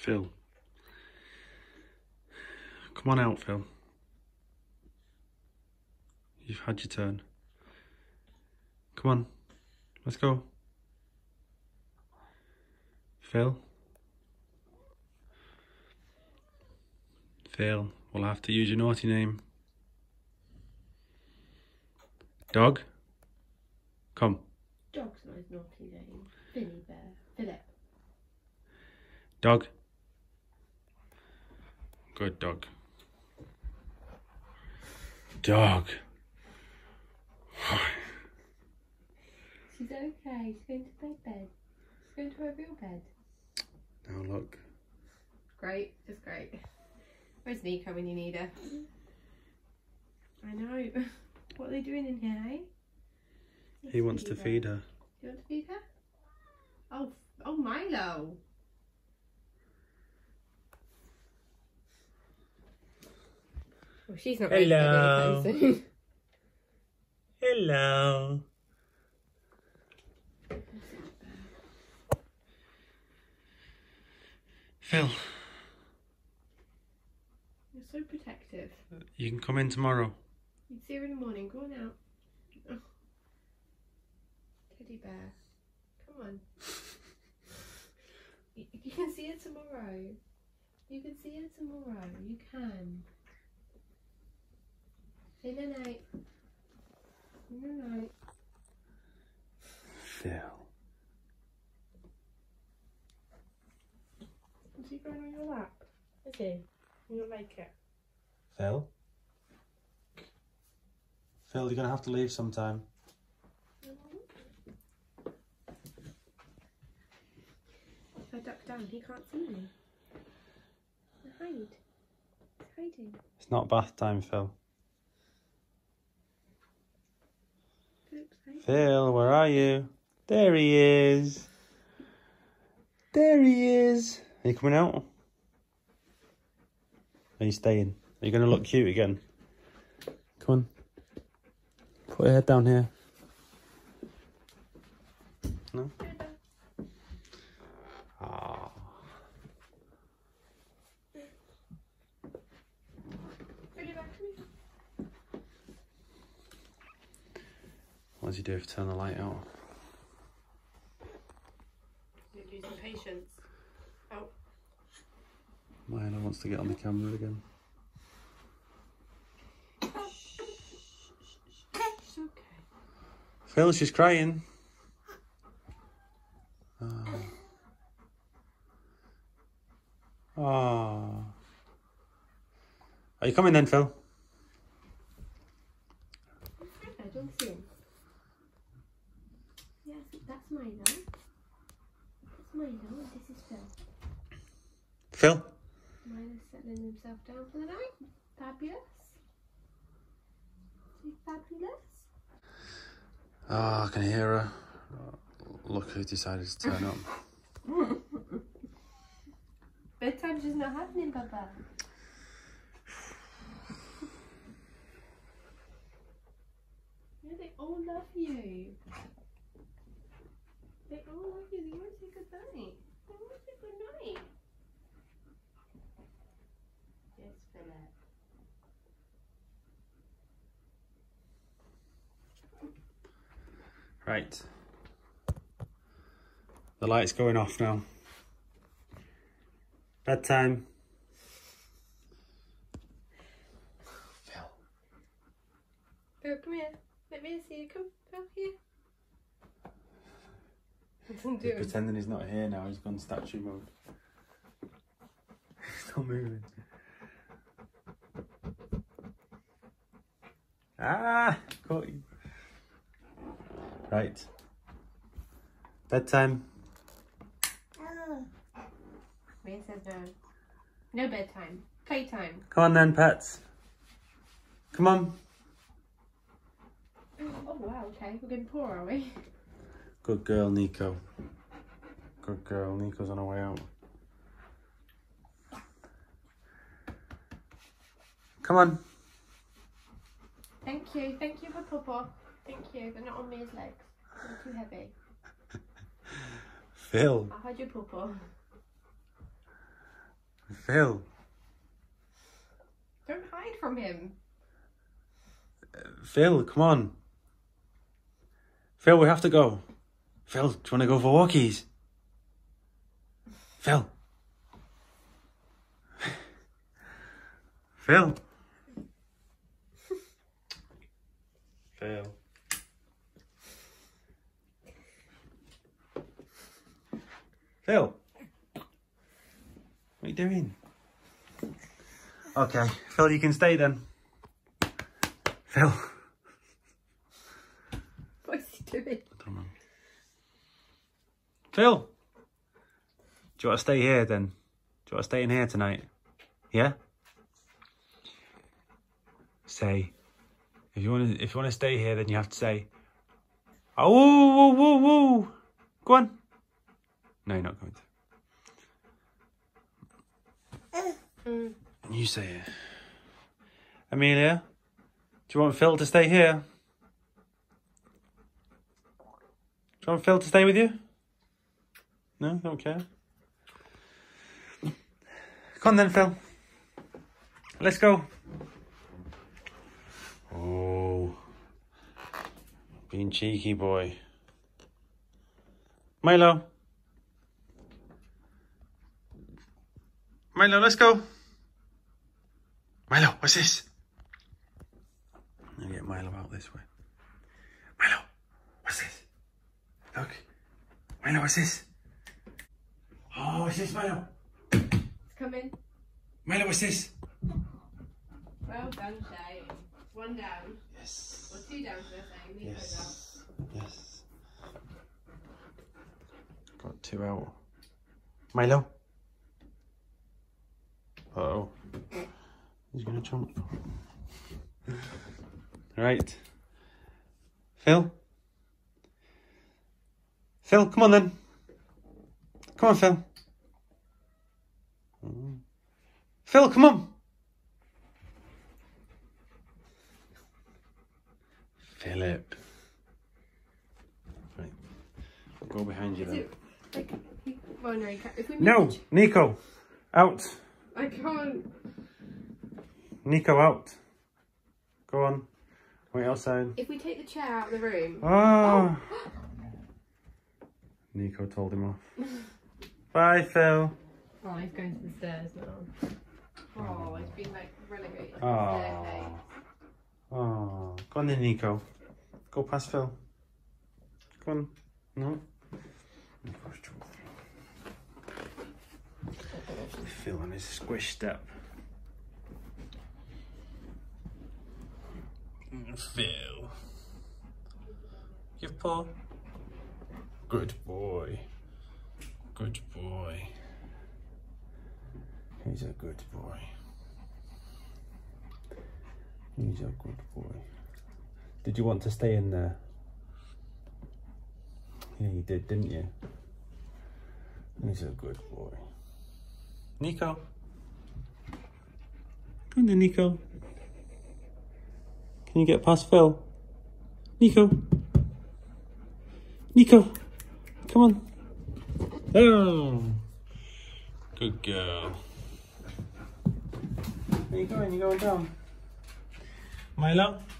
Phil. Come on out, Phil. You've had your turn. Come on, let's go. Phil. Phil, we'll have to use your naughty name. Dog. Come. Dog's not his naughty name. Finny Bear. Philip. Dog. Good dog. Dog. She's okay. She's going to bed. She's going to her real bed. Now look. Great. Just great. Where's Nico when you need her? I know. What are they doing in here, eh? He wants to feed her. Do you want to feed her? Oh, Milo. Well, she's not going to Hello. bed anytime soon. Hello. Phil, You're so protective. you can come in tomorrow. You'd see her in the morning. Go on out. Oh. Teddy bear. Come on. You can see her tomorrow. You can see her tomorrow. You can. Say night night. Night night. Phil. Is he going on your lap? Is he? You don't like it? Phil? Phil, you're going to have to leave sometime. If I duck down, he can't see me. Hide. He's hiding. It's not bath time, Phil. Philip's hiding. Phil, where are you? There he is. There he is. Are you coming out? Are you staying? Are you going to look cute again? Come on. Put your head down here. No? Ah. What does he do if you turn the light out? You're losing patience. Oh. Milo wants to get on the camera again. It's okay. Phil, she's crying. Oh. Are you coming then, Phil? I don't see him. Yes, that's Milo. That's Milo, and this is Phil. Phil? Milo's settling himself down for the night. Fabulous. Is he fabulous? Oh, I can hear her. Look who decided to turn up. Bedtime's just not happening, Papa. Yeah, they all love you. They all love you. They want to say good night. They want to say good night. Yes, Philip. Right. The light's going off now. Bedtime. Phil. Phil, come here. Let me see you. Come, Phil, here. Doesn't do He's it. pretending he's not here now. He's gone statue mode. He's not moving. Ah! Caught you. Right. Bedtime. Mia says no. No bedtime. Playtime. Come on then, pets. Come on. Oh wow, okay. We're getting poor, are we? Good girl, Nico. Good girl. Nico's on her way out. Come on. Thank you. Thank you for Papa. Thank you. They're not on Mia's legs. They're too heavy. Phil. I'll hold your Papa. Phil. Don't hide from him. Phil, come on. Phil, we have to go. Phil, do you want to go for walkies? Phil. Phil. Phil. Phil. What are you doing? Okay, Phil, you can stay then. Phil. What's he doing? I don't know. Phil. Do you want to stay here then? Do you want to stay in here tonight? Yeah? Say, if you want to stay here, then you have to say, oh, woo, woo, woo. Go on. No, you're not going to. You say it. Amelia, do you want Phil to stay here? Do you want Phil to stay with you? No, don't care. Come on then, Phil. Let's go. Oh, being cheeky boy. Milo. Milo, let's go. Milo, what's this? I'm gonna get Milo out this way. Milo, what's this? Look. Milo, what's this? Oh, what's this, Milo? It's coming. Milo, what's this? Well done, Shay. One down. Yes. Or two down, should I say? Yes. Yes. Got two out. Milo. Uh-oh. He's gonna jump. Right. Phil? Phil, come on then. Come on, Phil. Phil, come on. Philip. Right. I'll go behind you then. Oh, no, if we No, Nico. Out. I can't. Nico, out. Go on. Wait outside. If we take the chair out of the room. Oh. Nico told him off. Bye, Phil. Oh, he's going to the stairs now. Oh, he's been like relegated to the Oh. staircase. Oh. Go on then, Nico. Go past Phil. Go on. No. Phil on his squish step. Phil. Give paw. Good boy. Good boy. He's a good boy. He's a good boy. Did you want to stay in there? Yeah, you did, didn't you? He's a good boy. Nico. Come on then, Nico. Can you get past Phil? Nico. Nico. Come on. Oh. Good girl. Where are you going? You're going down. Milo?